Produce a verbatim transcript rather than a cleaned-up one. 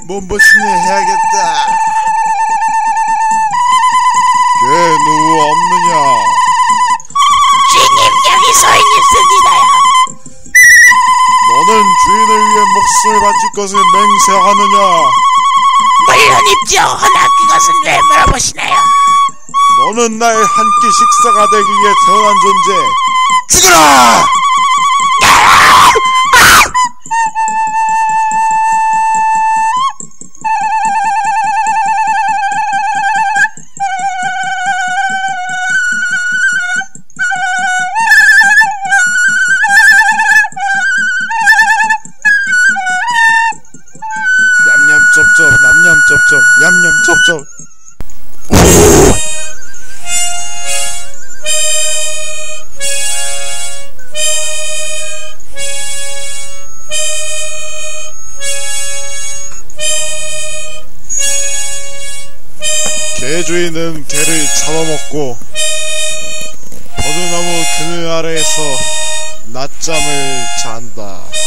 몸보신을 해야겠다. 개 누구 없느냐? 주인님, 여기 서인 있습니다요. 너는 주인을 위해 목숨을 바칠 것을 맹세하느냐? 물론 있죠. 허나 그것은 왜 물어보시나요? 너는 나의 한 끼 식사가 되기 위해 태어난 존재. 죽어라! 냠냠쩝쩝 남냠쩝쩝 냠냠쩝쩝. 개주인은 개를 잡아먹고 버드나무 그늘 아래에서 낮잠을 잔다.